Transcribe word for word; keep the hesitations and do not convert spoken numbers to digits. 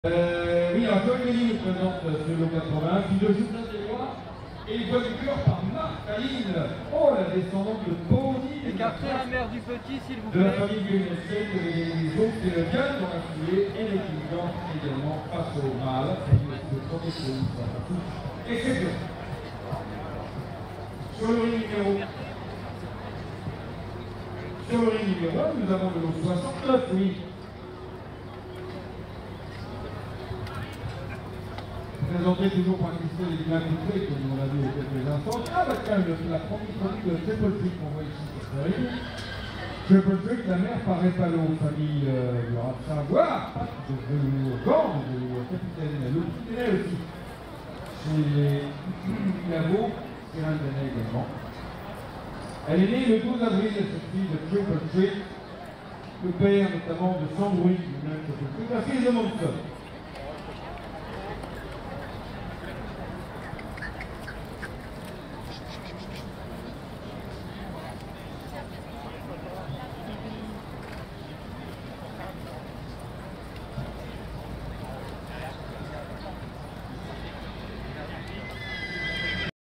Euh, oui, alors Joël Méline nous présente ce lot quatre-vingts, puis de Julien Deslois, et il voit du cœur par Marc Aline, oh la descendante de Bonnie. Écartez la mère du petit, s'il vous plaît. De la plaît. famille Guénessel, de les autres, c'est le gars dans la foulée, et l'équilibrant également face au mâle, et le premier pays, ça va tout. Et c'est bien. Sur le ring numéro Sur le ring numéro un, nous avons le lot soixante-neuf, oui. Présenté toujours par Christelle et bien Coutré, comme on l'a vu il y a quelques instants. Ah bah tiens, la première famille de Triple Trick qu'on voit ici sur ce ring. Triple Trick, la mère par Repalo, famille euh, du rat de Saint-Voir, de Velours Gand, de Velours Capitaine, l'Optiténel aussi. Chez les Labo, c'est un d'année également. Elle est née le douze avril, cette fille de Triple Trick, le père notamment de Sandwich, lui-même Triple Trick, la fille de Monson.